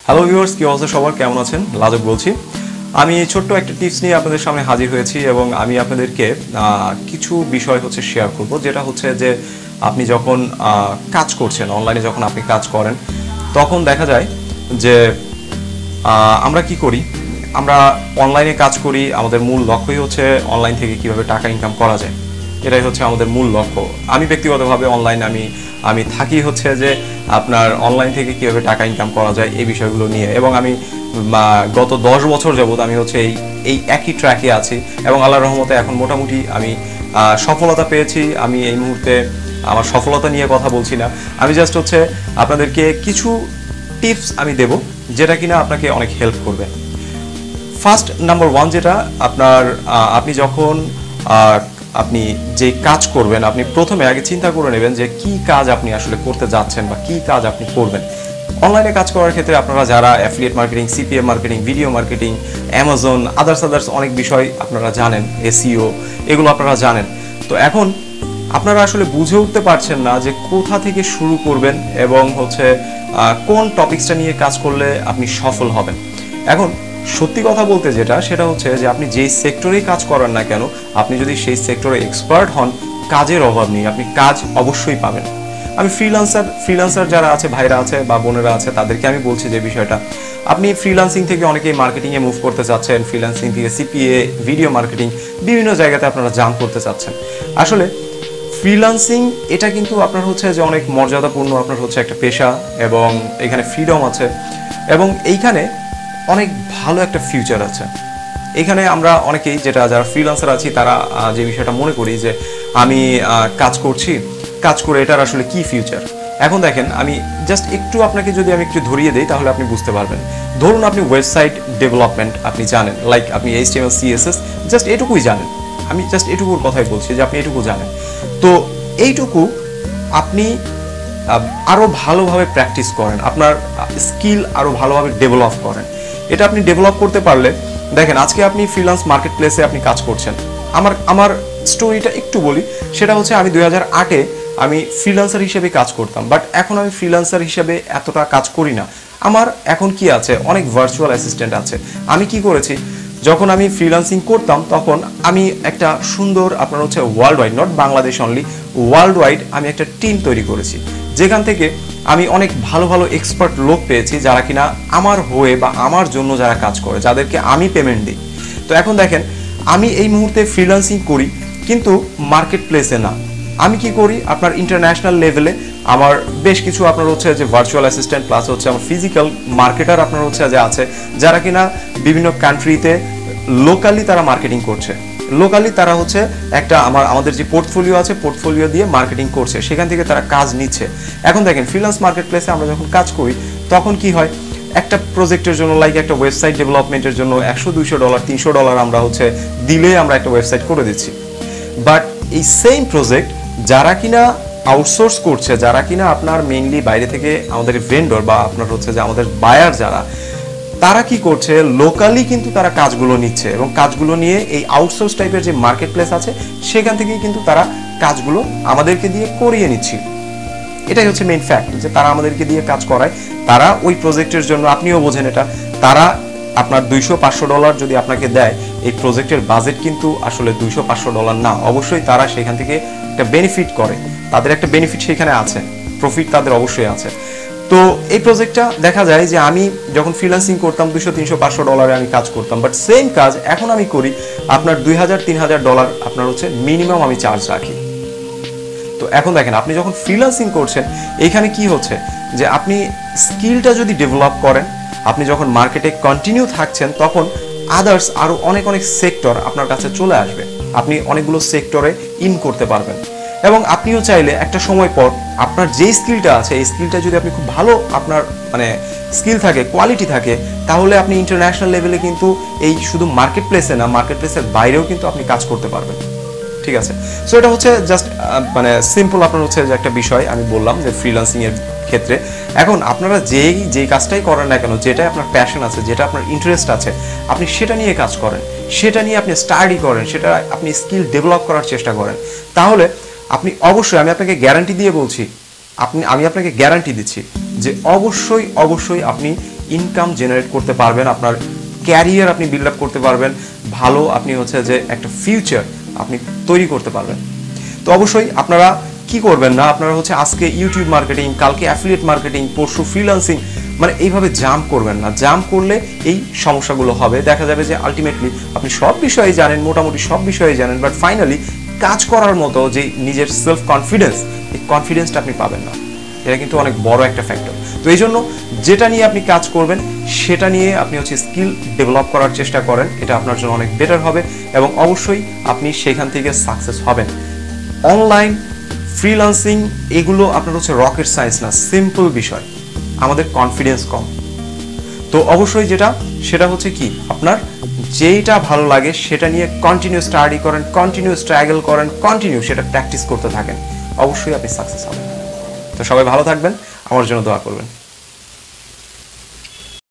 Hello viewers, কি অবস্থা সবার, কেমন আছেন? লাজক বলছি। আমি ছোট্ট একটা টিপস নিয়ে আপনাদের সামনে হাজির হয়েছি এবং আমি আপনাদেরকে কিছু বিষয় শেয়ার করব, যেটা হচ্ছে যে আপনি যখন কাজ করছেন, অনলাইনে যখন আপনি কাজ করেন, তখন দেখা যায় যে আমরা কি করি, আমরা অনলাইনে কাজ করি, আমাদের মূল লক্ষ্যই হচ্ছে অনলাইন থেকে কিভাবে টাকা ইনকাম করা যায়, এটাই হচ্ছে আমাদের মূল লক্ষ্য। আমি ব্যক্তিগতভাবে অনলাইন আমি থাকি হচ্ছে যে আপনার অনলাইন থেকে কীভাবে টাকা ইনকাম করা যায় এই বিষয়গুলো নিয়ে, এবং আমি গত 10 বছর যাবত আমি এই একই ট্র্যাকে আছি এবং আল্লাহর রহমতে এখন মোটামুটি আমি সফলতা পেয়েছি। আমি এই মুহূর্তে আমার সফলতা নিয়ে কথা বলছি না, আমি জাস্ট আপনাদেরকে কিছু টিপস আমি দেব যেটা কিনা আপনাকে অনেক হেল্প করবে। ফার্স্ট নাম্বার 1 যেটা আপনি যখন আপনি যে কাজ করবেন, আপনি প্রথমে আগে চিন্তা করে নেবেন যে কি কাজ আপনি আসলে করতে যাচ্ছেন বা কি কাজ আপনি করবেন। অনলাইনে কাজ করার ক্ষেত্রে আপনারা যারা affiliate marketing, CPM marketing, video marketing, Amazon, others অনেক বিষয় আপনারা জানেন, এসইও, এগুলো আপনারা জানেন। তো এখন আপনারা আসলে বুঝে উঠতে পারছেন না যে কোথা থেকে শুরু করবেন এবং কোন টপিকসটা নিয়ে কাজ করলে আপনি সফল হবেন। এখন সত্যি কথা বলতে সেটা হচ্ছে যে আপনি যেই সেক্টরেই কাজ করেন না কেন, আপনি যদি সেই সেক্টরে এক্সপার্ট হন, কাজের অভাব নেই, আপনি কাজ অবশ্যই পাবেন। আমি ফ্রিল্যান্সার যারা আছে, ভাইরা আছে বা বোনেরা আছে, তাদেরকে আমি বলছি যে বিষয়টা, আপনি ফ্রিল্যান্সিং থেকে অনেকেই মার্কেটিংয়ে মুভ করতে চাচ্ছেন, ফ্রিল্যান্সিং থেকে সিপিএ, ভিডিও মার্কেটিং, বিভিন্ন জায়গাতে আপনারা জাম্প করতে চাচ্ছেন। আসলে ফ্রিল্যান্সিং এটা কিন্তু আপনার যে অনেক মর্যাদাপূর্ণ, আপনার একটা পেশা এবং এখানে ফ্রিডম আছে এবং এইখানে অনেক ভালো একটা ফিউচার আছে। এখানে আমরা অনেকেই যারা ফ্রিল্যান্সার আছি তারা যে বিষয়টা মনে করি যে আমি কাজ করে এটার আসলে কি ফিউচার। এখন দেখেন, আমি জাস্ট আপনাকে যদি আমি একটু ধরিয়ে দিই তাহলে আপনি বুঝতে পারবেন। ধরুন আপনি ওয়েবসাইট ডেভেলপমেন্ট আপনি জানেন, লাইক আপনি HTML, CSS জাস্ট এটুকুই জানেন। আমি জাস্ট এটুকুর কথাই বলছি যে আপনি এটুকু জানেন। তো এইটুকু আপনি আরও ভালোভাবে প্র্যাকটিস করেন, আপনার স্কিল আরও ভালোভাবে ডেভেলপ করেন। এটা আপনি ডেভেলপ করতে পারলে, দেখেন আজকে আপনি ফ্রিল্যান্স মার্কেট প্লেসে আপনি কাজ করছেন। আমার স্টোরিটা একটু বলি, সেটা আমি 2008-এ আমি ফ্রিল্যান্সার হিসেবে কাজ করতাম, বাট এখন আমি ফ্রিল্যান্সার হিসেবে এতটা কাজ করি না। আমার এখন কি আছে, অনেক ভার্চুয়াল অ্যাসিস্ট্যান্ট আছে। আমি কি করেছি, যখন আমি ফ্রিল্যান্সিং করতাম তখন আমি একটা সুন্দর আপনার world wide, not Bangladesh only, world wide আমি একটা টিম তৈরি করেছি, যেখান থেকে আমি অনেক ভালো ভালো এক্সপার্ট লোক পেয়েছি যারা কিনা আমার হয়ে বা আমার জন্য যারা কাজ করে, যাদেরকে আমি পেমেন্ট দিই। তো এখন দেখেন, আমি এই মুহূর্তে ফ্রিল্যান্সিং করি কিন্তু মার্কেট প্লেসে না। আমি কি করি, আপনার ইন্টারন্যাশনাল লেভেলে আমার বেশ কিছু আপনার যে ভার্চুয়াল অ্যাসিস্ট্যান্ট প্লাস আমার ফিজিক্যাল মার্কেটার আপনার যে আছে, যারা কিনা বিভিন্ন কান্ট্রিতে লোকালি তারা মার্কেটিং করছে, লোকালি তারা একটা আমাদের যে পোর্টফোলিও আছে, পোর্টফোলিও দিয়ে মার্কেটিং করছে, সেখান থেকে তারা কাজ নিচ্ছে। এখন দেখেন, ফ্রিল্যান্স মার্কেট প্লেসে আমরা যখন কাজ করি তখন কি হয়, একটা প্রজেক্টের জন্য, লাইক একটা ওয়েবসাইট ডেভেলপমেন্টের জন্য $100, $200, $300 আমরা দিলে আমরা একটা ওয়েবসাইট করে দিচ্ছি। বাট এই সেম প্রজেক্ট যারা কিনা আউটসোর্স করছে, যারা কিনা আপনার মেইনলি বাইরে থেকে আমাদের ভেন্ডর বা আপনার যে আমাদের বায়ার যারা, তারা কি করছে, লোকালি কিন্তু তারা কাজগুলো নিচ্ছে এবং কাজগুলো নিয়ে এই আউটসোর্স টাইপের যে মার্কেট প্লেস আছে সেখান থেকেই কিন্তু তারা কাজগুলো আমাদেরকে দিয়ে করিয়ে নিচ্ছে। এটাই মেইন ফ্যাক্ট, যে তারা আমাদেরকে দিয়ে কাজ করায়। তারা ওই প্রজেক্টের জন্য, আপনিও বোঝেন এটা, তারা আপনার $200-500 যদি আপনাকে দেয়, এই প্রজেক্টের বাজেট কিন্তু আসলে $200-500 না। অবশ্যই তারা সেখান থেকে একটা বেনিফিট করে, তাদের একটা বেনিফিট সেখানে আছে, প্রফিট তাদের অবশ্যই আছে। তো এই প্রজেক্টটা দেখা যায় যে আমি যখন ফ্রিল্যান্সিং করতাম $200-300-500 আমি কাজ করতাম, বাট সেম কাজ এখন আমি করি আপনার $2000-3000 আপনার মিনিমাম আমি চার্জ রাখি। তো এখন দেখেন, আপনি যখন ফ্রিল্যান্সিং করছেন, এইখানে কি হচ্ছে যে আপনি স্কিলটা যদি ডেভেলপ করেন, আপনি যখন মার্কেটে কন্টিনিউ থাকছেন, তখন আদার্স আরও অনেক সেক্টর আপনার কাছে চলে আসবে, আপনি অনেকগুলো সেক্টরে ইন করতে পারবেন। এবং আপনিও চাইলে একটা সময় পর আপনার যে স্কিলটা আছে, এই স্কিলটা যদি আপনি খুব ভালো আপনার স্কিল থাকে, কোয়ালিটি থাকে, তাহলে আপনি ইন্টারন্যাশনাল লেভেলে কিন্তু এই শুধু মার্কেট প্লেসে না, মার্কেট প্লেসের বাইরেও কিন্তু আপনি কাজ করতে পারবেন। ঠিক আছে, সো এটা জাস্ট সিম্পল আপনার যে একটা বিষয় আমি বললাম যে ফ্রিল্যান্সিং এর ক্ষেত্রে। এখন আপনারা যেই কাজটাই করেন না কেন, যেটাই আপনার প্যাশন আছে, যেটা আপনার ইন্টারেস্ট আছে, আপনি সেটা নিয়ে কাজ করেন, সেটা নিয়ে আপনি স্টাডি করেন, সেটা আপনি স্কিল ডেভেলপ করার চেষ্টা করেন, তাহলে আপনি অবশ্যই, আমি আপনাকে গ্যারান্টি দিয়ে বলছি, আমি আপনাকে গ্যারান্টি দিচ্ছি যে অবশ্যই আপনি ইনকাম জেনারেট করতে পারবেন, আপনার ক্যারিয়ার আপনি বিল্ড আপ করতে পারবেন, ভালো আপনি হচ্ছে যে একটা ফিউচার আপনি তৈরি করতে পারবেন। তো অবশ্যই আপনারা কি করবেন না, আপনারা হচ্ছে আজকে ইউটিউব মার্কেটিং, কালকে অ্যাফিলিয়েট মার্কেটিং, পরশু ফ্রিল্যান্সিং, মানে এইভাবে জাম্প করবেন না। জাম্প করলে এই সমস্যাগুলো হবে। দেখা যাবে যে আলটিমেটলি আপনি সব বিষয়ে জানেন, মোটামুটি সব বিষয়ে জানেন, বাট ফাইনালি কাজ করার মতো যে নিজের সেলফ কনফিডেন্স, এই কনফিডেন্সটা আপনি পাবেন না। এটা কিন্তু অনেক বড় একটা ফ্যাক্টর। তো এই জন্য যেটা নিয়ে আপনি কাজ করবেন সেটা নিয়ে আপনি হচ্ছে স্কিল ডেভেলপ করার চেষ্টা করেন, এটা আপনার জন্য অনেক বেটার হবে এবং অবশ্যই আপনি সেখান থেকে সাকসেস হবেন। অনলাইন ফ্রিল্যান্সিং এগুলো আপনার হচ্ছে রকেট সায়েন্স না, সিম্পল বিষয়। আমাদের কনফিডেন্স কম। তো অবশ্যই সেটা হচ্ছে কি, আপনার যেটা ভালো লাগে সেটা নিয়ে কন্টিনিউ স্টাডি করেন, কন্টিনিউ স্ট্রাগল করেন, কন্টিনিউ সেটা প্র্যাকটিস করতে থাকেন, অবশ্যই আপনি সাকসেস হবেন। তো সবাই ভালো থাকবেন, আমার জন্য দোয়া করবেন।